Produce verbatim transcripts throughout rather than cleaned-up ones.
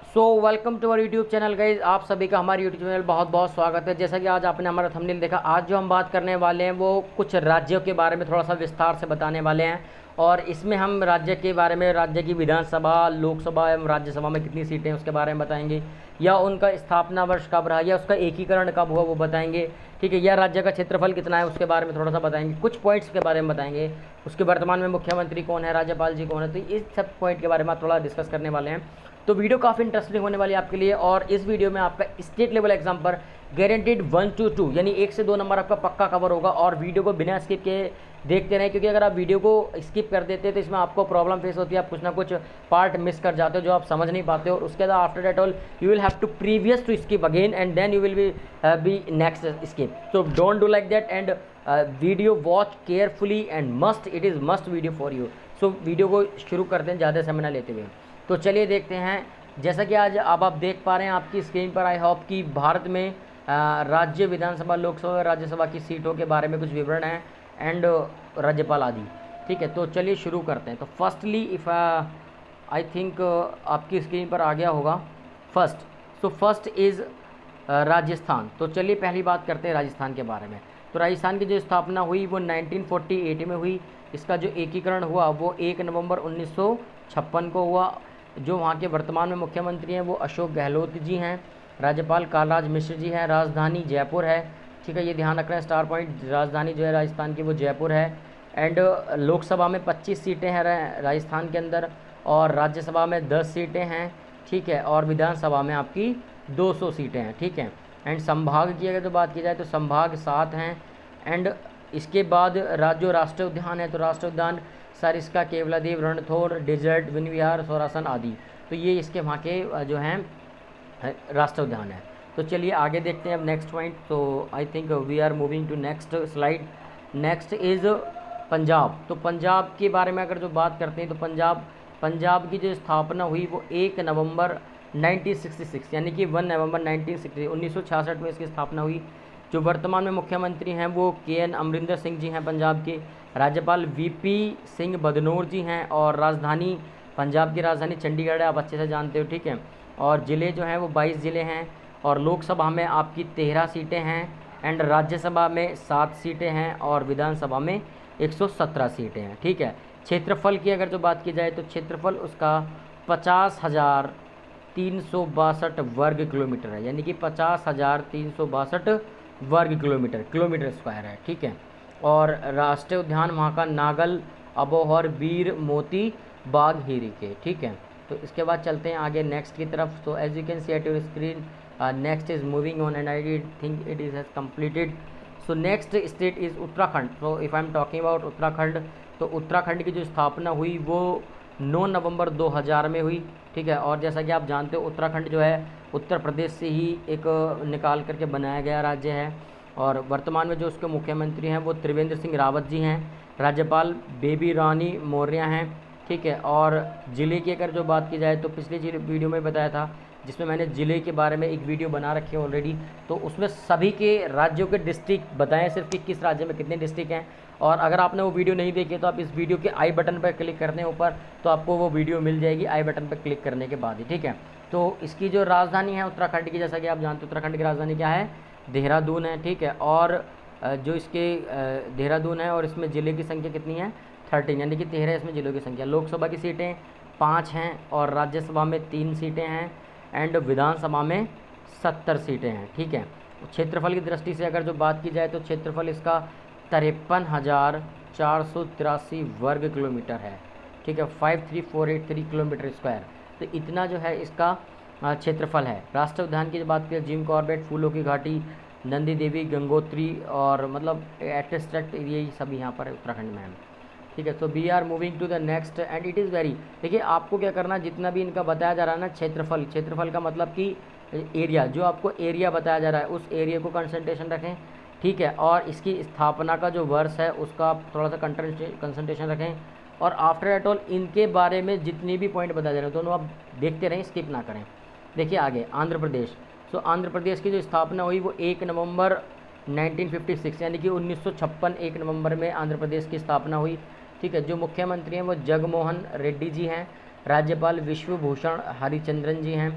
So welcome to our YouTube channel guys. आप सभी का हमारे यूट्यूब चैनल बहुत बहुत स्वागत है। जैसा कि आज आपने हमारा थंबनेल देखा, आज जो हम बात करने वाले हैं वो कुछ राज्यों के बारे में थोड़ा सा विस्तार से बताने वाले हैं। और इसमें हम राज्य के बारे में, राज्य की विधानसभा, लोकसभा एवं राज्यसभा में कितनी सीटें हैं उसके बारे में बताएंगे, या उनका स्थापना वर्ष कब रहा, या उसका एकीकरण कब हुआ वो बताएंगे, ठीक है। या राज्य का क्षेत्रफल कितना है उसके बारे में थोड़ा सा बताएंगे, कुछ पॉइंट्स के बारे में बताएंगे, उसके वर्तमान में मुख्यमंत्री कौन है, राज्यपाल जी कौन है, तो इस सब पॉइंट के बारे में आप थोड़ा डिस्कस करने वाले हैं। तो वीडियो काफ़ी इंटरेस्टिंग होने वाली है आपके लिए। और इस वीडियो में आपका स्टेट लेवल एग्जाम पर गारंटीड वन टू टू यानी एक से दो नंबर आपका पक्का कवर होगा। और वीडियो को बिना स्किप के देखते रहें, क्योंकि अगर आप वीडियो को स्किप कर देते हैं तो इसमें आपको प्रॉब्लम फेस होती है, आप कुछ ना कुछ पार्ट मिस कर जाते हो जो आप समझ नहीं पाते हो। और उसके बाद after that all you will have to previous to skip again and then you will be be next skip. So don't do like that and video watch carefully and must, it is must video for you. So video को शुरू करते हैं ज़्यादा समय ना लेते हुए। तो चलिए देखते हैं। जैसा कि आज अब आप देख पा रहे हैं आपकी स्क्रीन पर, आई होप कि भारत में राज्य, विधानसभा, लोकसभा और राज्यसभा की सीटों के बारे में कुछ विवरण हैं एंड राज्यपाल आदि, ठीक है। तो चलिए शुरू करते हैं। तो फर्स्टली इफ़ आई थिंक आपकी स्क्रीन पर आ गया होगा first. So first is Rajasthan. तो चलिए पहली बात करते हैं राजस्थान के बारे में। तो राजस्थान की जो स्थापना हुई वो नाइनटीन फोर्टी एट में हुई। इसका जो एकीकरण हुआ वो एक नवंबर उन्नीस सौ छप्पन को हुआ। जो वहाँ के वर्तमान में मुख्यमंत्री हैं वो अशोक गहलोत जी हैं। राज्यपाल कालराज मिश्र जी हैं। राजधानी जयपुर है, ठीक है, ये ध्यान रख रहे हैं स्टार पॉइंट। राजधानी जो है राजस्थान की वो जयपुर है। एंड लोकसभा में पच्चीस सीटें हैं राजस्थान के अंदर, और राज्यसभा में दस सीटें हैं, ठीक है, और विधानसभा में आपकी दो सौ सीटें हैं, ठीक है। एंड संभाग की अगर तो बात की जाए तो संभाग सात हैं। एंड इसके बाद जो राष्ट्रीय उद्यान है तो राष्ट्रीय उद्यान सरिस्का, केवलादेव, रणथोड़, डेजर्ट, वन विहार, सोरासन आदि, तो ये इसके वहाँ के जो हैं राष्ट्रीय उद्यान है। तो चलिए आगे देखते हैं अब नेक्स्ट पॉइंट। तो I think we are moving to next slide. Next is Punjab. तो पंजाब के बारे में अगर जो बात करते हैं तो पंजाब पंजाब की जो स्थापना हुई वो एक नवंबर नाइनटीन सिक्सटी सिक्स यानी कि वन नवंबर नाइनटीन सिक्सटी उन्नीस सौ छियासठ में इसकी स्थापना हुई। जो वर्तमान में मुख्यमंत्री हैं वो के एन अमरिंदर सिंह जी हैं पंजाब के। राज्यपाल वीपी सिंह बदनौर जी हैं। और राजधानी, पंजाब की राजधानी चंडीगढ़ है, आप अच्छे से जानते हो, ठीक है। और ज़िले जो हैं वो बाईस ज़िले हैं। और लोकसभा में आपकी तेरह सीटें हैं। एंड राज्यसभा में सात सीटें हैं। और विधानसभा में एक सौ सत्रह सीटें हैं, ठीक है। क्षेत्रफल की अगर जो बात की जाए तो क्षेत्रफल उसका पचास हज़ार तीन सौ बासठ वर्ग किलोमीटर है, यानी कि पचास हज़ार तीन सौ बासठ वर्ग किलोमीटर किलोमीटर स्क्वायर है, ठीक है। और राष्ट्रीय उद्यान वहाँ का नागल, अबोहर, वीर, मोती बाग, हीरी के, ठीक है। तो इसके बाद चलते हैं आगे नेक्स्ट की तरफ। तो as you can see at your screen, next is moving on and I think it is has completed. So next state is Uttarakhand. So if I am talking about Uttarakhand, तो उत्तराखंड की जो स्थापना हुई वो नौ नवंबर दो हज़ार में हुई, ठीक है। और जैसा कि आप जानते हो उत्तराखंड जो है उत्तर प्रदेश से ही एक निकाल करके बनाया गया राज्य है। और वर्तमान में जो उसके मुख्यमंत्री हैं वो त्रिवेंद्र सिंह रावत जी हैं। राज्यपाल बेबी रानी मौर्य हैं, ठीक है। और ज़िले की अगर जो बात की जाए तो पिछले वीडियो में बताया था, जिसमें मैंने ज़िले के बारे में एक वीडियो बना रखी है ऑलरेडी। तो उसमें सभी के राज्यों के डिस्ट्रिक्ट बताएं सिर्फ कि किस राज्य में कितने डिस्ट्रिक्ट हैं। और अगर आपने वो वीडियो नहीं देखी तो आप इस वीडियो के आई बटन पर क्लिक करते हैं ऊपर, तो आपको वो वीडियो मिल जाएगी आई बटन पर क्लिक करने के बाद ही, ठीक है। तो इसकी जो राजधानी है उत्तराखंड की, जैसा कि आप जानते हो उत्तराखंड की राजधानी क्या है, देहरादून है, ठीक है। और जो इसके देहरादून है और इसमें ज़िले की संख्या कितनी है, थर्टीन, यानी कि तेरह इसमें ज़िलों की संख्या। लोकसभा की सीटें पाँच हैं और राज्यसभा में तीन सीटें हैं। एंड विधानसभा में सत्तर सीटें हैं, ठीक है। क्षेत्रफल की दृष्टि से अगर जो बात की जाए तो क्षेत्रफल इसका तिरपन हज़ार चार सौ तिरासी वर्ग किलोमीटर है, ठीक है, five three four eight three kilometre square. तो इतना जो है इसका क्षेत्रफल है। राष्ट्रीय उद्यान की बात करें, जिम कॉर्बेट, फूलों की घाटी, नंदी देवी, गंगोत्री और मतलब एटस्ट्रैक्ट यही सब यहाँ पर उत्तराखंड में है, ठीक है। तो we are moving to the next and it is very, देखिए आपको क्या करना, जितना भी इनका बताया जा रहा है ना क्षेत्रफल, क्षेत्रफल का मतलब कि एरिया, जो आपको एरिया बताया जा रहा है उस एरिया को कंसंट्रेशन रखें, ठीक है। और इसकी स्थापना का जो वर्ष है उसका आप थोड़ा सा कंसंट्रेशन रखें। और आफ्टर एट ऑल इनके बारे में जितनी भी पॉइंट बताए जा रहे हैं दोनों आप देखते रहें, स्किप ना करें। देखिए आगे आंध्र प्रदेश। सो आंध्र प्रदेश की जो स्थापना हुई वो एक नवंबर नाइनटीन फिफ्टी सिक्स यानी कि उन्नीस सौ छप्पन एक नवंबर में आंध्र प्रदेश की स्थापना हुई, ठीक है। जो मुख्यमंत्री हैं वो जगमोहन रेड्डी जी हैं। राज्यपाल विश्वभूषण हरिचंद्रन जी हैं।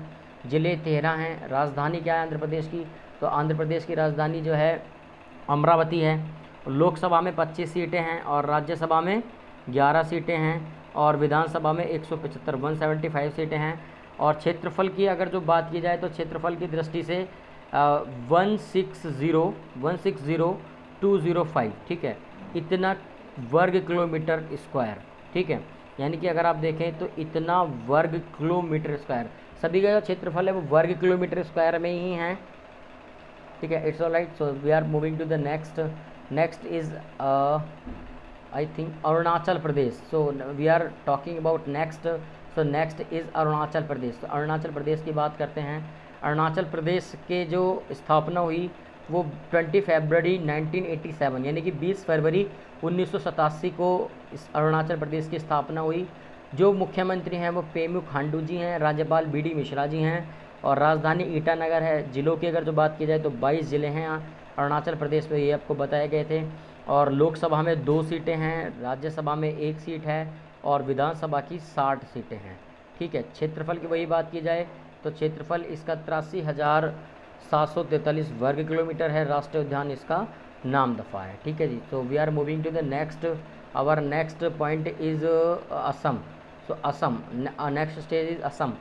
ज़िले तेरह हैं। राजधानी क्या है आंध्र प्रदेश की, तो आंध्र प्रदेश की राजधानी जो है अमरावती है। लोकसभा में पच्चीस सीटें हैं और राज्यसभा में ग्यारह सीटें हैं और विधानसभा में एक सौ पचहत्तर वन सेवेंटी फाइव सीटें हैं। और क्षेत्रफल की अगर जो बात की जाए तो क्षेत्रफल की दृष्टि से one six zero one six zero two zero five, ठीक है, इतना वर्ग किलोमीटर स्क्वायर, ठीक है, यानी कि अगर आप देखें तो इतना वर्ग किलोमीटर स्क्वायर, सभी का जो क्षेत्रफल है वो वर्ग किलोमीटर स्क्वायर में ही है, ठीक है। It's all right. So we are moving to the next. Next is I think Arunachal Pradesh. So we are talking about next. So next is Arunachal Pradesh. तो अरुणाचल प्रदेश की बात करते हैं। अरुणाचल प्रदेश के जो स्थापना हुई वो बीस फरवरी नाइनटीन एटी सेवन यानी कि बीस फरवरी उन्नीस सौ सतासी को इस अरुणाचल प्रदेश की स्थापना हुई। जो मुख्यमंत्री हैं वो पेमा खांडू जी हैं, राज्यपाल बी डी मिश्रा जी हैं और राजधानी ईटानगर है। ज़िलों की अगर जो बात की जाए तो बाईस ज़िले हैं अरुणाचल प्रदेश में, ये आपको बताए गए थे। और लोकसभा में दो सीटें हैं, राज्यसभा में एक सीट है और विधानसभा की साठ सीटें हैं, ठीक है। क्षेत्रफल की वही बात की जाए तो क्षेत्रफल इसका तिरासी हज़ार सात सौ तैंतालीस वर्ग किलोमीटर है। राष्ट्रीय उद्यान इसका नामदफा है, ठीक है जी। So we are moving to the next. Our next point is Assam. So Assam, next stage is Assam.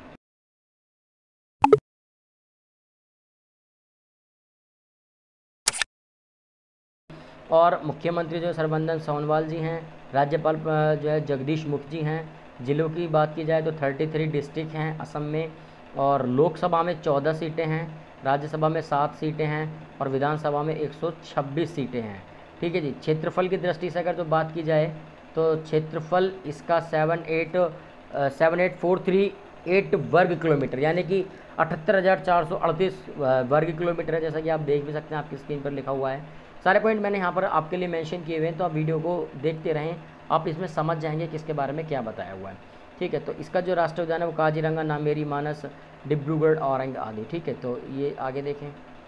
और मुख्यमंत्री जो सर्बानंद सोनोवाल जी हैं, राज्यपाल जो है जगदीश मुखी जी हैं। ज़िलों की बात की जाए तो तैंतीस डिस्ट्रिक्ट हैं असम में और लोकसभा में चौदह सीटें हैं, राज्यसभा में सात सीटें हैं और विधानसभा में एक सौ छब्बीस सीटें हैं, ठीक है जी। क्षेत्रफल की दृष्टि से अगर जो बात की जाए तो क्षेत्रफल इसका seven eight seven eight four three eight वर्ग किलोमीटर यानी कि अठहत्तर हज़ार चार सौ अड़तीस वर्ग किलोमीटर है, जैसा कि आप देख भी सकते हैं, आपकी स्क्रीन पर लिखा हुआ है। सारे पॉइंट मैंने यहाँ पर आपके लिए मेंशन किए हुए हैं, तो आप वीडियो को देखते रहें, आप इसमें समझ जाएंगे किसके बारे में क्या बताया हुआ है, ठीक है। तो इसका जो राष्ट्रीय उद्यान है वो काजीरंगा, नामेरी, मानस, डिब्रूगढ़, औरंग आदि, ठीक है। तो ये आगे देखें।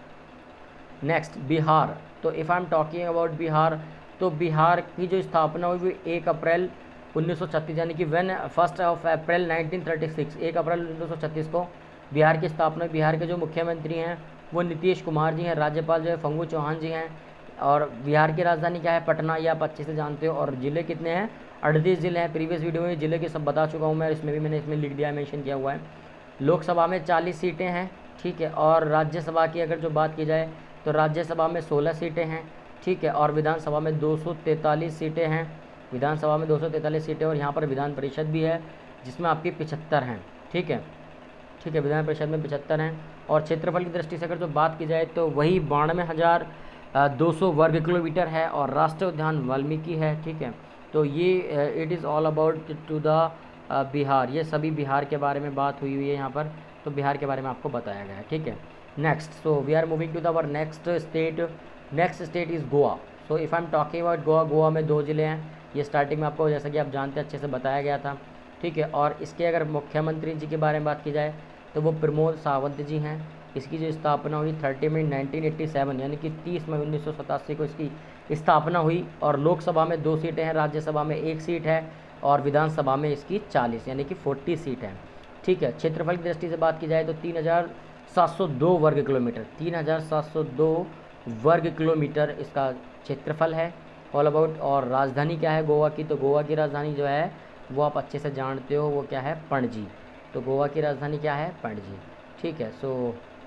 नेक्स्ट बिहार। तो if I am talking about Bihar, तो बिहार की जो स्थापना हुई वो एक अप्रैल उन्नीस सौ छत्तीस यानी कि one first of April nineteen thirty six एक अप्रैल उन्नीस सौ छत्तीस को बिहार की स्थापना। बिहार के जो मुख्यमंत्री हैं वो नीतीश कुमार जी हैं, राज्यपाल जो है फग्गू चौहान जी हैं और बिहार की राजधानी क्या है, पटना, ये आप अच्छे से जानते हो। और ज़िले कितने हैं, अड़तीस ज़िले हैं। प्रीवियस वीडियो में ज़िले के सब बता चुका हूँ मैं, इसमें भी मैंने इसमें लिख दिया है, मेंशन किया हुआ है। लोकसभा में चालीस सीटें हैं, ठीक है। और राज्यसभा की अगर जो बात की जाए तो राज्यसभा में सोलह सीटें हैं, ठीक है। और विधानसभा में दो सौ तैंतालीस सीटें हैं, विधानसभा में दो सौ तैंतालीस सीटें और यहाँ पर विधान परिषद भी है जिसमें आपकी पचहत्तर हैं, ठीक है, ठीक है। विधान परिषद में पचहत्तर हैं। और क्षेत्रफल की दृष्टि से अगर जो बात की जाए तो वही बानवे हज़ार दो सौ वर्ग किलोमीटर है और राष्ट्रीय उद्यान वाल्मीकि है, ठीक है। तो ये it is all about to the Bihar. ये सभी बिहार के बारे में बात हुई हुई है यहाँ पर, तो बिहार के बारे में आपको बताया गया है, ठीक है। Next, so we are moving to the our next state. Next state is Goa. So if I am talking about Goa, Goa में दो ज़िले हैं, ये स्टार्टिंग में आपको जैसा कि आप जानते हैं अच्छे से बताया गया था, ठीक है। और इसके अगर मुख्यमंत्री जी के बारे में बात की जाए तो वो प्रमोद सावंत जी हैं। इसकी जो स्थापना हुई तीस मई नाइनटीन एटी सेवन यानी कि तीस मई उन्नीस सौ सतासी को इसकी स्थापना हुई। और लोकसभा में दो सीटें हैं, राज्यसभा में एक सीट है और विधानसभा में इसकी चालीस यानी कि चालीस सीट है, ठीक है। क्षेत्रफल की दृष्टि से बात की जाए तो तीन हज़ार सात सौ दो वर्ग किलोमीटर तीन हज़ार सात सौ दो वर्ग किलोमीटर इसका क्षेत्रफल है, ऑल अबाउट। और राजधानी क्या है गोवा की, तो गोवा की राजधानी जो है वो आप अच्छे से जानते हो, वो क्या है, पणजी। तो गोवा की राजधानी क्या है, पणजी, ठीक है। So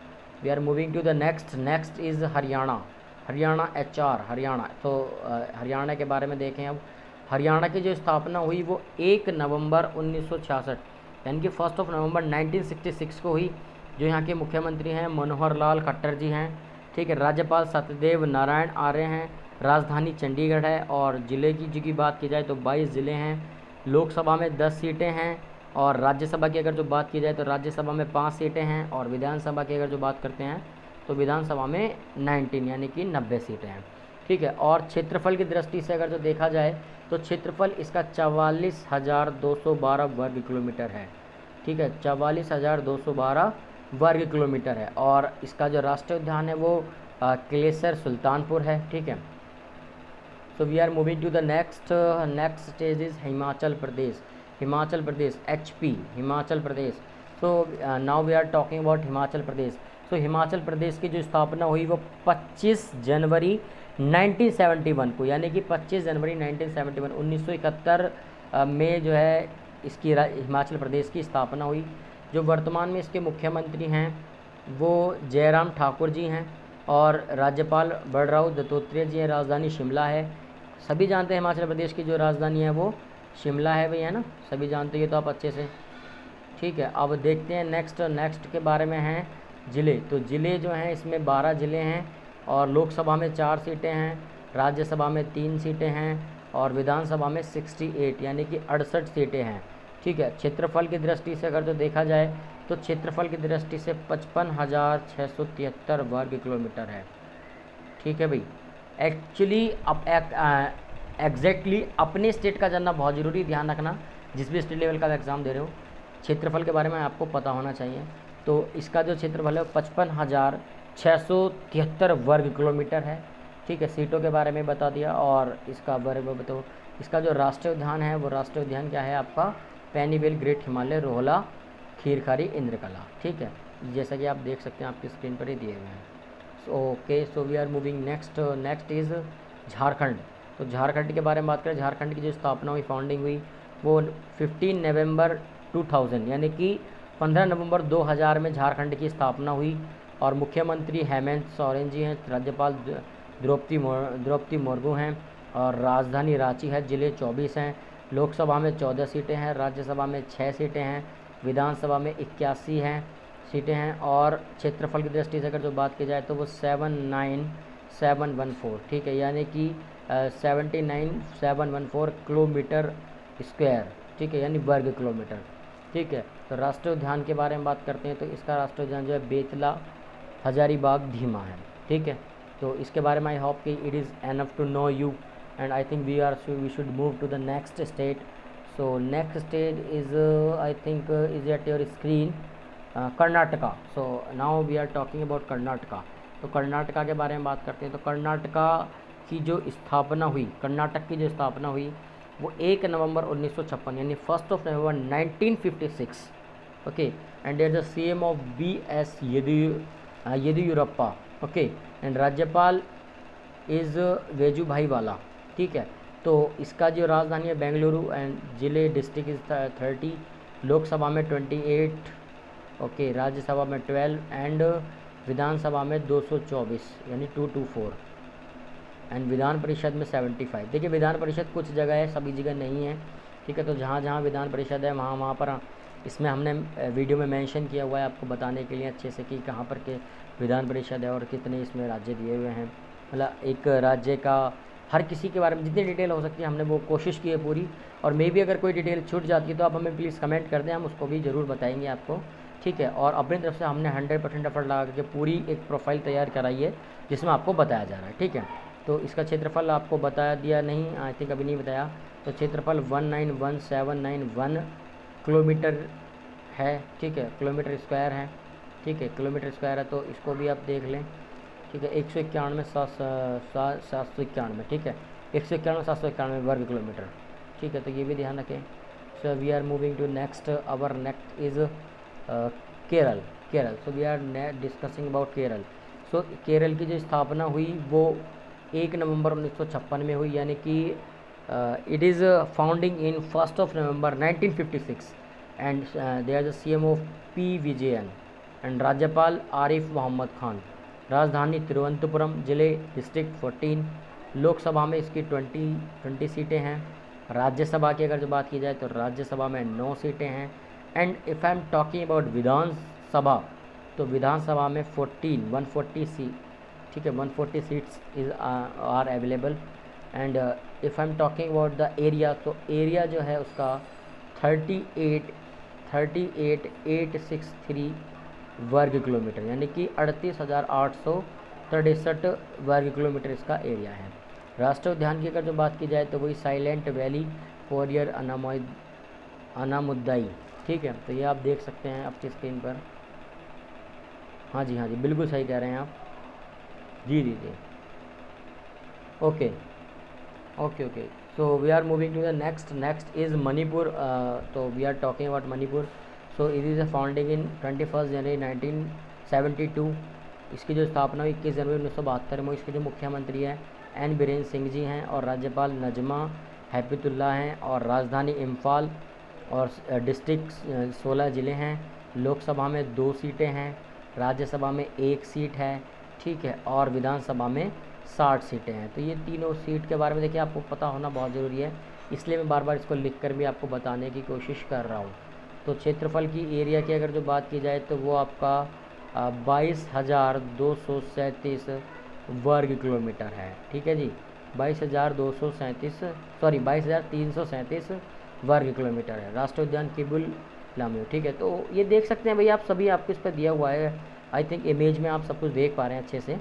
we are moving to the next. Next is Haryana. Haryana H R Haryana. तो हरियाणा के बारे में देखें अब। हरियाणा की जो स्थापना हुई वो एक नवंबर उन्नीस सौ छियासठ यानी कि first of November nineteen sixty six को हुई। जो यहाँ के मुख्यमंत्री हैं मनोहर लाल खट्टर जी हैं, ठीक है। राज्यपाल सत्यदेव नारायण आर्य हैं। राजधानी चंडीगढ़ है और ज़िले की जी की बात की जाए तो बाईस ज़िले हैं। लोकसभा में दस सीटें हैं और राज्यसभा की अगर जो बात की जाए तो राज्यसभा में पाँच सीटें हैं और विधानसभा की अगर जो बात करते हैं तो विधानसभा में उन्नीस यानी कि नब्बे सीटें हैं, ठीक है। और क्षेत्रफल की दृष्टि से अगर जो देखा जाए तो क्षेत्रफल इसका चवालीस हज़ार दो सौ बारह वर्ग किलोमीटर है, ठीक है। चवालीस हज़ार दो सौ बारह वर्ग किलोमीटर है। और इसका जो राष्ट्रीय उद्यान है वो क्लेसर सुल्तानपुर है, ठीक है। So we are moving to the next. Next stage is Himachal Pradesh. Himachal Pradesh H P Himachal Pradesh. So now we are talking about Himachal Pradesh. So so, Himachal Pradesh की जो स्थापना हुई वो पच्चीस जनवरी नाइनटीन सेवेंटी वन को, यानी कि पच्चीस जनवरी नाइनटीन सेवेंटी वन उन्नीस सौ इकहत्तर में जो है इसकी हिमाचल प्रदेश की स्थापना हुई। जो वर्तमान में इसके मुख्यमंत्री हैं वो जयराम ठाकुर जी हैं और राज्यपाल बलराव दत्तात्रेय जी हैं। राजधानी शिमला है। सभी जानते हैं हिमाचल प्रदेश की जो राजधानी है वो शिमला है भैया, ना सभी जानते हैं तो आप अच्छे से, ठीक है। अब देखते हैं नेक्स्ट नेक्स्ट के बारे में हैं ज़िले। तो ज़िले जो हैं इसमें बारह ज़िले हैं और लोकसभा में चार सीटें हैं, राज्यसभा में तीन सीटें हैं और विधानसभा में अड़सठ यानी कि अड़सठ सीटें हैं, ठीक है। क्षेत्रफल की दृष्टि से अगर तो देखा जाए तो क्षेत्रफल की दृष्टि से पचपन हज़ार छः सौ तिहत्तर वर्ग किलोमीटर है, ठीक है भाई। एक्चुअली अब एग्जैक्टली अपने स्टेट का जानना बहुत ज़रूरी, ध्यान रखना जिस भी स्टेट लेवल का एग्ज़ाम दे रहे हो क्षेत्रफल के बारे में आपको पता होना चाहिए। तो इसका जो क्षेत्रफल है पचपन हज़ार छः सौ तिहत्तर वर्ग किलोमीटर है, ठीक है। सीटों के बारे में बता दिया और इसका बारे में बताओ। इसका जो राष्ट्रीय उद्यान है वो राष्ट्रीय उद्यान क्या है आपका, पेनीवेल, ग्रेट हिमालय, रोहला, खीरखारी, इंद्रकला, ठीक है। जैसा कि आप देख सकते हैं आपकी स्क्रीन पर ही दिए हुए हैं। Okay, so we are moving next. Next is Jharkhand. तो झारखंड के बारे में बात करें, झारखंड की जो स्थापना हुई, फाउंडिंग हुई वो पंद्रह नवंबर दो हज़ार यानी कि पंद्रह नवंबर दो हज़ार में झारखंड की स्थापना हुई और मुख्यमंत्री हेमंत सोरेन जी हैं, राज्यपाल द्रौपदी द्रौपदी मुर्मू हैं और राजधानी रांची है। ज़िले चौबीस हैं, लोकसभा में चौदह सीटें हैं, राज्यसभा में छः सीटें हैं, विधानसभा में इक्यासी हैं सीटें हैं और क्षेत्रफल की दृष्टि से अगर जो बात की जाए तो वो seven nine seven one four, ठीक है, यानी कि seventy nine seven one four kilometre square, ठीक है, यानी वर्ग किलोमीटर, ठीक है। तो राष्ट्रीय उद्यान के बारे में बात करते हैं तो इसका राष्ट्रीय उद्यान जो है बेतला हजारीबाग धीमा है, ठीक है। तो इसके बारे में आई होप कि it is enough to know you and I think we are we should move to the next state. So next state is I think is at your screen, Karnataka. So now we are talking about Karnataka. तो कर्नाटका के बारे में बात करते हैं तो कर्नाटका की जो स्थापना हुई, कर्नाटक की जो स्थापना हुई वो एक नवंबर उन्नीस सौ छप्पन यानी first of November nineteen fifty six, okay. And there the CM of B S Yediyurappa, okay. And राज्यपाल इज़ वेजुभाई वाला, ठीक है। तो इसका जो राजधानी है बेंगलुरु एंड जिले डिस्ट्रिक्ट इज थर्टी, लोकसभा में ट्वेंटी एट, ओके, राज्यसभा में ट्वेल्व एंड विधानसभा में दो सौ चौबीस यानी to to four and Vidhan Parishad में सेवेंटी फाइव। देखिए विधान परिषद कुछ जगह है, सभी जगह नहीं है, ठीक है। तो जहाँ जहाँ विधान परिषद है वहाँ वहाँ पर इसमें हमने वीडियो में मेंशन किया हुआ है आपको बताने के लिए अच्छे से कि कहाँ पर के विधान परिषद है और कितने इसमें राज्य दिए हुए हैं। मतलब एक राज्य का हर किसी के बारे में जितनी डिटेल हो सकती है हमने वो कोशिश की है पूरी, और मे भी अगर कोई डिटेल छूट जाती है तो आप हमें प्लीज़ कमेंट कर दें, हम उसको भी ज़रूर बताएंगे आपको, ठीक है। और अपनी तरफ से हमने हंड्रेड परसेंट एफर्ट लगा करके पूरी एक प्रोफाइल तैयार कराई है जिसमें आपको बताया जा रहा है, ठीक है। तो इसका क्षेत्रफल आपको बता दिया नहीं, आई थिंक अभी नहीं बताया। तो क्षेत्रफल one nine one seven nine one kilometre है, ठीक है, किलोमीटर स्क्वायर है, ठीक है, किलोमीटर स्क्वायर है। तो इसको भी आप देख लें, ठीक है, एक सौ इक्यानवे सात सात सौ इक्यानवे, ठीक है, एक सौ इक्यानवे सात सौ इक्यानवे वर्ग किलोमीटर, ठीक है। तो ये भी ध्यान रखें। So we are moving to next, our next is Kerala. Kerala, so we are discussing about Kerala. So Kerala की जो स्थापना हुई वो एक नवंबर उन्नीस सौ छप्पन में हुई, यानी कि it is founding in first of November nineteen fifty six and they are the C M of P Vijayan and राज्यपाल आरिफ मोहम्मद खान। राजधानी तिरुवनंतपुरम, जिले डिस्ट्रिक्ट फोर्टीन, लोकसभा में इसकी ट्वेंटी ट्वेंटी सीटें हैं, राज्यसभा की अगर जो बात की जाए तो राज्यसभा में नौ सीटें हैं and if I am talking about Vidhan Sabha तो विधानसभा में फोर्टीन वन फोर्टी सी, ठीक है, one forty seats is are available and if I am talking about the area तो एरिया जो है उसका thirty eight thirty eight eight six three वर्ग किलोमीटर यानी कि अड़तीस हज़ार आठ सौ तिरसठ वर्ग किलोमीटर इसका एरिया है। राष्ट्रीय उद्यान की अगर जो बात की जाए तो वही साइलेंट वैली कोरियर अनामोद अनामुद्दाई, ठीक है। तो ये आप देख सकते हैं आपकी स्क्रीन पर। हाँ जी, हाँ जी, बिल्कुल सही कह रहे हैं आप, जी जी जी, okay okay okay. So we are moving to the next. Next is Manipur. तो we are talking about Manipur. So it is a founding in twenty first January nineteen seventy two. इसकी जो स्थापना हुई इक्कीस जनवरी उन्नीस सौ बहत्तर में। इसके जो मुख्यमंत्री हैं एन बीरेन्द्र सिंह जी हैं और राज्यपाल नजमा हेपतुल्ला हैं और राजधानी इम्फाल और डिस्ट्रिक्ट सोलह ज़िले हैं। लोकसभा में दो सीटें हैं, राज्यसभा में एक सीट है, ठीक है, और विधानसभा में साठ सीटें हैं। तो ये तीनों सीट के बारे में देखिए आपको पता होना बहुत ज़रूरी है, इसलिए मैं बार बार इसको लिख कर भी आपको बताने की कोशिश कर रहा हूँ। तो क्षेत्रफल की एरिया की अगर जो बात की जाए तो वो आपका बाईस हज़ार दो सौ सैंतीस वर्ग किलोमीटर है, ठीक है जी, बाईस हज़ार दो सौ सैंतीस सॉरी बाईस हज़ार तीन सौ सैंतीस वर्ग किलोमीटर है। राष्ट्रीय उद्यान किबुल लामयू, ठीक है। तो ये देख सकते हैं भैया आप सभी, आपको इस पर दिया हुआ है, आई थिंक इमेज में आप सब कुछ देख पा रहे हैं अच्छे से,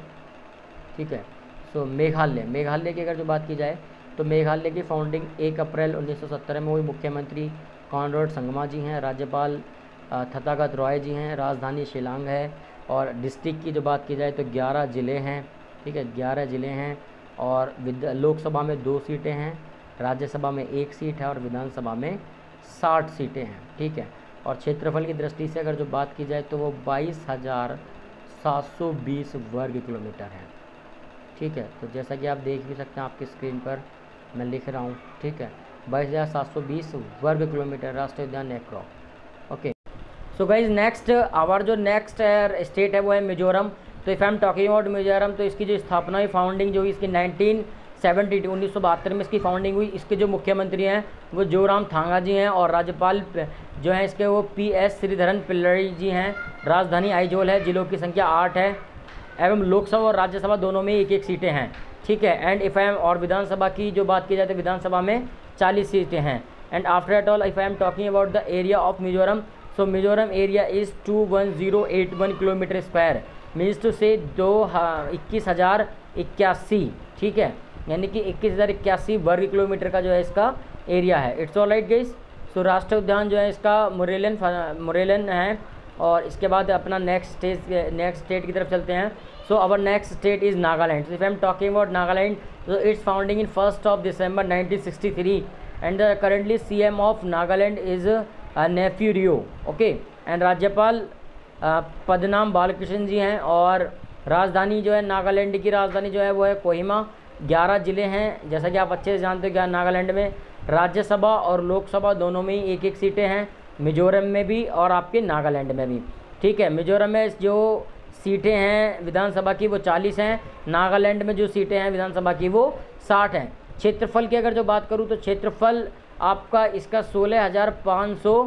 ठीक है। सो मेघालय, मेघालय की अगर जो बात की जाए तो मेघालय की फाउंडिंग एक अप्रैल उन्नीस सौ सत्तर में हुई। मुख्यमंत्री कॉनराड संगमा जी हैं, राज्यपाल तथागत रॉय जी हैं, राजधानी शिलांग है और डिस्ट्रिक्ट की जो बात की जाए तो ग्यारह ज़िले हैं, ठीक है, ग्यारह ज़िले हैं और लोकसभा में दो सीटें हैं, राज्यसभा में एक सीट है और विधानसभा में साठ सीटें हैं, ठीक है। और क्षेत्रफल की दृष्टि से अगर जो बात की जाए तो वो बाईस हज़ार सात सौ बीस वर्ग किलोमीटर है, ठीक है। तो जैसा कि आप देख भी सकते हैं आपकी स्क्रीन पर मैं लिख रहा हूँ, ठीक है, बाईस हज़ार सात सौ बीस वर्ग किलोमीटर राष्ट्रीय उद्यान नेक्रो। Okay, so guys next our जो नेक्स्ट स्टेट है वो है मिजोरम। तो if I am talking about Mizoram तो इसकी जो स्थापना हुई, फाउंडिंग जो हुई इसकी नाइनटीन सेवेंटी टू उन्नीस सौ बहत्तर में इसकी फाउंडिंग हुई। इसके जो मुख्यमंत्री हैं वो जोराम थांगा जी हैं और राज्यपाल जो हैं इसके वो पी एस श्रीधरन पिल्लई जी हैं। राजधानी आइजोल है, जिलों की संख्या आठ है एवं लोकसभा और राज्यसभा दोनों में एक एक सीटें हैं, ठीक है। एंड इफ़ आई एम और विधानसभा की जो बात की जाए तो विधानसभा में चालीस सीटें हैं। And after at all if I am talking about the area of Mizoram, so Mizoram area is two one zero eight one kilometre square, means two से दो इक्कीस हज़ार इक्यासी, ठीक है, यानी कि इक्कीस हज़ार इक्यासी वर्ग किलोमीटर का जो है इसका एरिया है। It's all right guys. So राष्ट्रीय उद्यान जो है इसका मोरेलन मोरेलन है और इसके बाद अपना नेक्स्ट स्टेट नेक्स्ट स्टेट की तरफ चलते हैं। So our next state is Nagaland. If I am talking about Nagaland, so its founding in first of December nineteen sixty-three and the currently C M of Nagaland is uh, Neiphiu Rio, okay। and राज्यपाल uh, पदनाम बालकृष्ण जी हैं और राजधानी जो है नागालैंड की राजधानी जो है वो है कोहिमा। ग्यारह ज़िले हैं, जैसा कि आप अच्छे से जानते हो क्या नागालैंड में राज्यसभा और लोकसभा दोनों में ही एक एक सीटें हैं, मिजोरम में भी और आपके नागालैंड में भी, ठीक है। मिजोरम में जो सीटें हैं विधानसभा की वो चालीस हैं, नागालैंड में जो सीटें हैं विधानसभा की वो साठ हैं। क्षेत्रफल की अगर जो बात करूँ तो क्षेत्रफल आपका इसका सोलह हज़ार पाँच सौ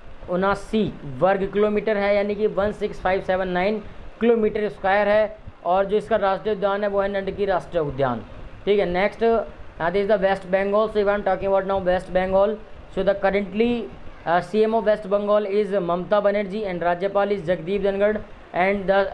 उनासी वर्ग किलोमीटर है, यानी कि one six five seven nine kilometre square है। और जो इसका राष्ट्रीय उद्यान है वो है नंदकी राष्ट्रीय उद्यान, ठीक है। Next this is the West Bengal. So if I am talking about now West Bengal, so the currently C M of West Bengal is Mamata Banerjee and राज्यपाल is Jagdeep Dhankhar and the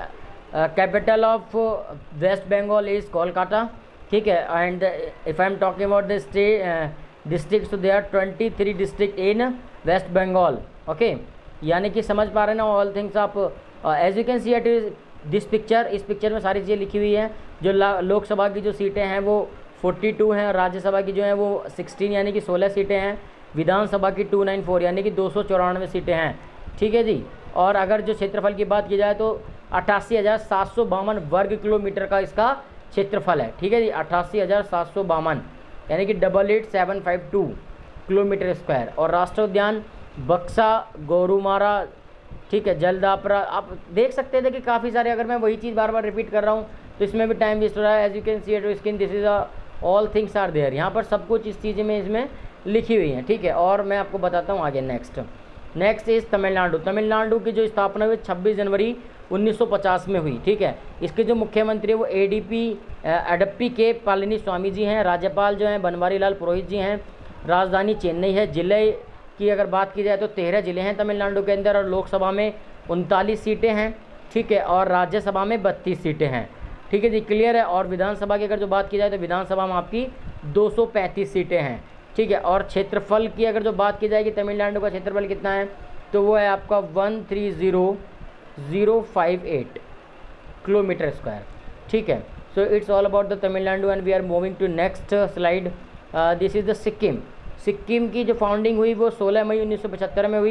capital of West Bengal is Kolkata, ठीक है। And if I am talking about the state district, so they are twenty three district in West Bengal, okay. यानी कि समझ पा रहे हैं ना ऑल थिंग्स आप। As you can see at this picture, इस पिक्चर में सारी चीज़ें लिखी हुई हैं। जो लोकसभा की जो सीटें हैं वो बयालीस हैं और राज्यसभा की जो है वो सोलह यानी कि सोलह सीटें हैं, विधानसभा की दो सौ चौरानवे यानी कि दो सौ चौरानवे सीटें हैं, ठीक है जी। और अगर जो क्षेत्रफल की बात की जाए तो अट्ठासी हज़ार सात सौ बावन वर्ग किलोमीटर का इसका क्षेत्रफल है, ठीक है जी, अट्ठासी हज़ार सात सौ बावन यानी कि double eight seven five two kilometre square. और राष्ट्रीय उद्यान बक्सा, गोरुमारा, ठीक है, जलदापरा, आप देख सकते थे कि काफ़ी सारे, अगर मैं वही चीज़ बार बार रिपीट कर रहा हूँ तो इसमें भी टाइम वेस्ट हो रहा है। As you can see at screen, this is all things are there, यहाँ पर सब कुछ इस चीज़ में इसमें लिखी हुई है, ठीक है। और मैं आपको बताता हूँ आगे। Next next is Tamil Nadu. Tamil Nadu की जो स्थापना हुई छब्बीस जनवरी उन्नीस सौ पचास में हुई, ठीक है। इसके जो मुख्यमंत्री है वो ए डी पी एडप्पी के पलानी स्वामी जी हैं, राज्यपाल जो हैं बनवारी लाल पुरोहित जी हैं, राजधानी चेन्नई है। जिले की अगर बात की जाए तो तेरह ज़िले हैं तमिलनाडु के अंदर और लोकसभा में उनतालीस सीटें हैं, ठीक है, और राज्यसभा में बत्तीस सीटें हैं, ठीक है जी, क्लियर है। और विधानसभा की अगर जो बात की जाए तो विधानसभा में आपकी दो सौ पैंतीस सीटें हैं, ठीक है। और क्षेत्रफल की अगर जो बात की जाएगी तमिलनाडु का क्षेत्रफल कितना है तो वो है आपका one three zero zero five eight kilometre square, ठीक है। So it's all about the Tamil Nadu and we are moving to next slide. This is the Sikkim. Sikkim की जो फाउंडिंग हुई वो सोलह मई उन्नीस सौ पचहत्तर में हुई।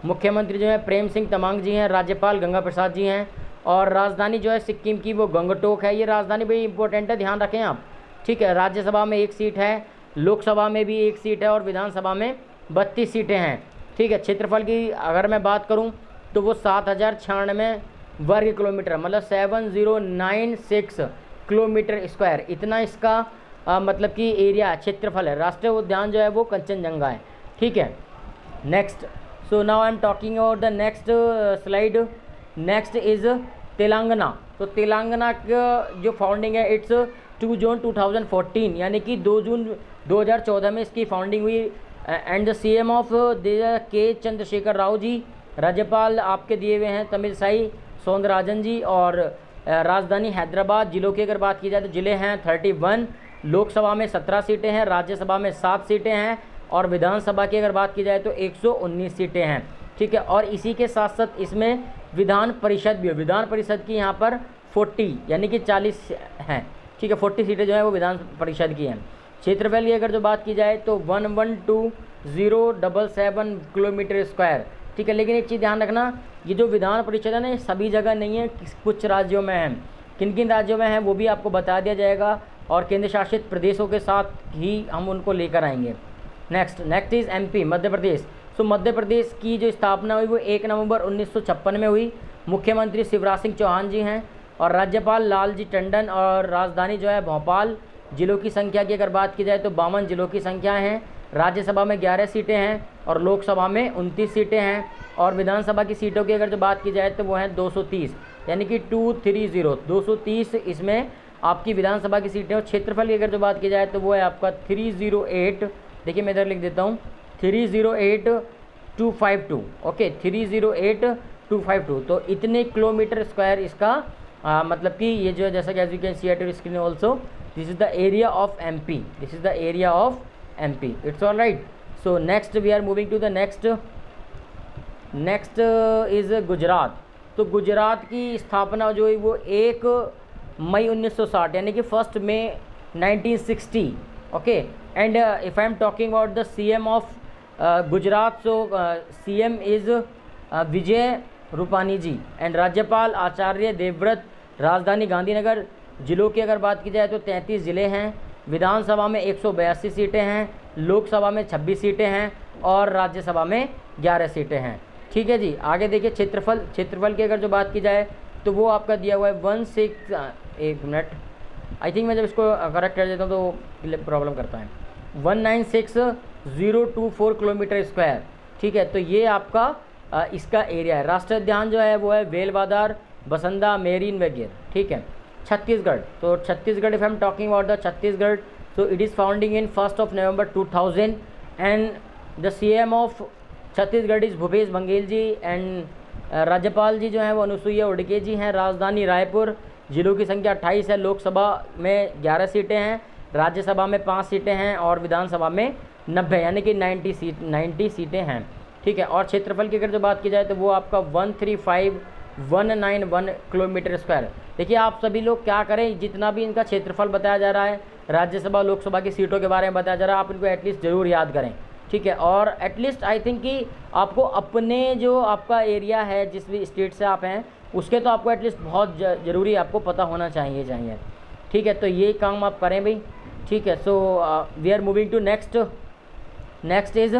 मुख्यमंत्री जो है प्रेम सिंह तमांग जी हैं, राज्यपाल गंगा प्रसाद जी हैं, और राजधानी जो है सिक्किम की वो गंगटोक है। ये राजधानी बड़ी इंपॉर्टेंट है, ध्यान रखें आप, ठीक है। राज्यसभा में एक सीट है, लोकसभा में भी एक सीट है और विधानसभा में बत्तीस सीटें हैं, ठीक है। क्षेत्रफल की अगर मैं बात करूं तो वो सात हज़ार छियानवे वर्ग किलोमीटर, मतलब seven zero nine six kilometre square, इतना इसका आ, मतलब कि एरिया क्षेत्रफल है। राष्ट्रीय उद्यान जो है वो कंचनजंगा है, ठीक है। Next, so now I am talking about the next slide. Next is Telangana. तो तेलंगाना का जो फाउंडिंग है it's two June two thousand fourteen, यानी कि दो जून दो हज़ार चौदह में इसकी फाउंडिंग हुई। And the C M of the K Chandrashekar Rao ji, राज्यपाल आपके दिए हुए हैं तमिलसाई सौंदरराजन जी, और राजधानी हैदराबाद। जिलों की अगर बात की जाए तो ज़िले हैं थर्टी वन, लोकसभा में सत्रह सीटें हैं, राज्यसभा में सात सीटें हैं, और विधानसभा की अगर बात की जाए तो एक सौ उन्नीस सीटें हैं, ठीक है। और इसी के साथ साथ इसमें विधान परिषद भी है। विधान परिषद की यहाँ पर चालीस यानी कि चालीस हैं, ठीक है। चालीस सीटें जो है वो विधान परिषद की हैं। क्षेत्रफल की अगर जो बात की जाए तो one one two zero double seven kilometre square, ठीक है। लेकिन एक चीज़ ध्यान रखना, ये जो विधान परिषद है ना, ये सभी जगह नहीं है, कुछ राज्यों में है। किन किन राज्यों में है वो भी आपको बता दिया जाएगा, और केंद्र शासित प्रदेशों के साथ ही हम उनको लेकर आएंगे। Next next is MP, Madhya Pradesh. सो मध्य प्रदेश की जो स्थापना हुई वो एक नवंबर उन्नीस सौ छप्पन में हुई। मुख्यमंत्री शिवराज सिंह चौहान जी हैं, और राज्यपाल लालजी टंडन, और राजधानी जो है भोपाल। जिलों की संख्या की अगर बात की जाए तो बावन जिलों की संख्या है। राज्यसभा में ग्यारह सीटें हैं और लोकसभा में उनतीस सीटें हैं, और विधानसभा की सीटों की अगर जो बात की जाए तो वो हैं दो सौ तीस, यानी कि टू थ्री ज़ीरो दो सौ तीस इसमें आपकी विधानसभा की सीटें। और क्षेत्रफल की अगर जो बात की जाए तो वो है आपका थ्री ज़ीरो एट, देखिए मैं इधर लिख देता हूँ, three zero eight two five two, okay, three zero eight two five two. तो इतने किलोमीटर स्क्वायर इसका आ, मतलब कि ये जो है, जैसा कि as you can see at your screen also, this is the area of MP, this is the area of MP. It's all right. So next we are moving to the next. Next is Gujarat. तो गुजरात की स्थापना जो है वो एक मई उन्नीस सौ साठ, यानी कि first May nineteen sixty, okay. And if I am talking about the CM of Gujarat, so CM is Vijay Rupani ji, and राज्यपाल आचार्य देवव्रत। राजधानी गांधीनगर। जिलों की अगर बात की जाए तो तैंतीस ज़िले हैं। विधानसभा में एक सौ बयासी सीटें हैं, लोकसभा में छब्बीस सीटें हैं, और राज्यसभा में ग्यारह सीटें हैं, ठीक है जी। आगे देखिए क्षेत्रफल। क्षेत्रफल की अगर जो बात की जाए तो वो आपका दिया हुआ है वन सिक्स एक मिनट आई थिंक मैं जब इसको करेक्ट कर देता हूँ तो प्रॉब्लम करता है, one nine six zero two four kilometre square, ठीक है। तो ये आपका आ, इसका एरिया है। राष्ट्रीय उद्यान जो है वो है वेलवादार, बसंदा, मेरीन वगैरह, ठीक है। छत्तीसगढ़। तो Chhattisgarh, if I am talking about the Chhattisgarh, so it is founding in first of November two thousand, and the CM of Chhattisgarh is Bhupesh Baghel ji, and राज्यपाल जी जो हैं वो अनुसुईया उइके जी हैं। राजधानी रायपुर। जिलों की संख्या अट्ठाईस है, लोकसभा में ग्यारह सीटें हैं, राज्यसभा में पाँच सीटें हैं, और विधानसभा में नब्बे यानी कि नाइन्टी सीट नाइन्टी सीटें हैं, ठीक है। और क्षेत्रफल की अगर जो बात की जाए तो वो आपका one three five one nine one kilometre square. देखिए आप सभी लोग क्या करें, जितना भी इनका क्षेत्रफल बताया जा रहा है, राज्यसभा लोकसभा की सीटों के बारे में बताया जा रहा है, आप इनको एटलीस्ट ज़रूर याद करें, ठीक है। और एटलीस्ट आई थिंक कि आपको अपने जो आपका एरिया है, जिस भी स्टेट से आप हैं, उसके तो आपको एटलीस्ट बहुत ज़रूरी आपको पता होना चाहिए चाहिए ठीक है। तो ये काम आप करें भाई, ठीक है। So we are moving to next. Next is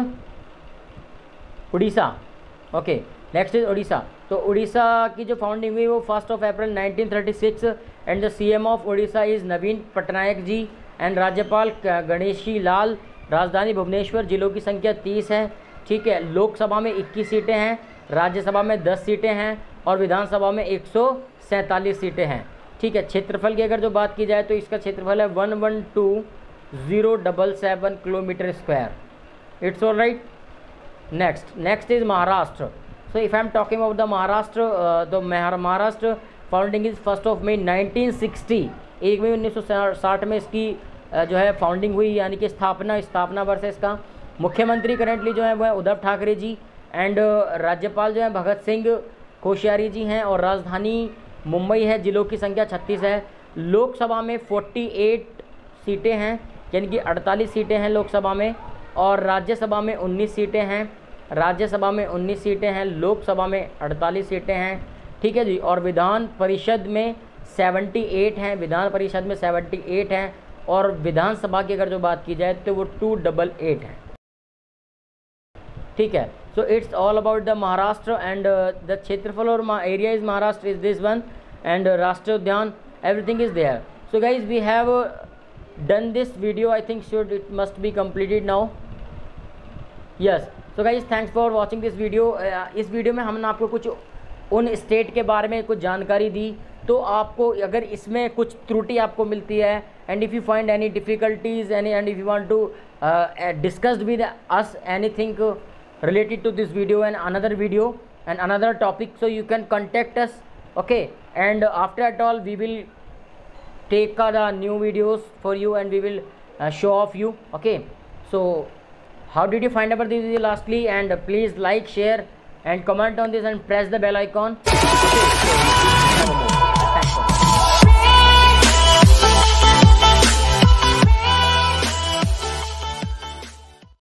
Orissa, okay. Next is Orissa. तो उड़ीसा की जो फाउंडिंग हुई वो first of April nineteen thirty six, and the CM of Orissa is Naveen Patnaik ji, and राज्यपाल गणेशी लाल। राजधानी भुवनेश्वर। जिलों की संख्या तीस है, ठीक है। लोकसभा में इक्कीस सीटें हैं, राज्यसभा में दस सीटें हैं, और विधानसभा में एक सौ सैंतालीस सीटें हैं, ठीक है। क्षेत्रफल की अगर जो बात की जाए तो इसका क्षेत्रफल है one one two zero double seven kilometre square. It's all right. Next next is Maharashtra. So if I am talking about the Maharashtra, तो Maharashtra founding is first of May nineteen sixty, एक मई उन्नीस सौ साठ में इसकी uh, जो है फाउंडिंग हुई, यानी कि स्थापना स्थापना वर्ष है इसका। मुख्यमंत्री करेंटली जो है वह उद्धव ठाकरे जी, एंड राज्यपाल जो है भगत सिंह कोश्यारी जी हैं, और राजधानी मुंबई है। जिलों की संख्या छत्तीस है। लोकसभा में अड़तालीस सीटें हैं, यानी कि अड़तालीस सीटें हैं लोकसभा में, और राज्यसभा में उन्नीस सीटें हैं, राज्यसभा में उन्नीस सीटें हैं, लोकसभा में अड़तालीस सीटें हैं, ठीक है जी। और विधान परिषद में अठहत्तर हैं, विधान परिषद में अठहत्तर हैं, और विधानसभा की अगर जो बात की जाए तो वो टू डबल एट है, ठीक है। So it's all about the Maharashtra and the क्षेत्रफल और area is Maharashtra is this one, and राष्ट्रीय उद्यान everything is there. So guys we have done this video, I think should it must be completed now, yes. So guys thanks for watching this video. इस video में हमने आपको कुछ उन state के बारे में कुछ जानकारी दी, तो आपको अगर इसमें कुछ त्रुटि आपको मिलती है, and if you find any difficulties any and if you want to discuss with us anything related to this video and another video and another topic, so you can contact us, okay, and after that all we will take uh, the new videos for you and we will uh, show off you, okay. So how did you find about this video lastly, and uh, please like, share and comment on this and press the bell icon, okay.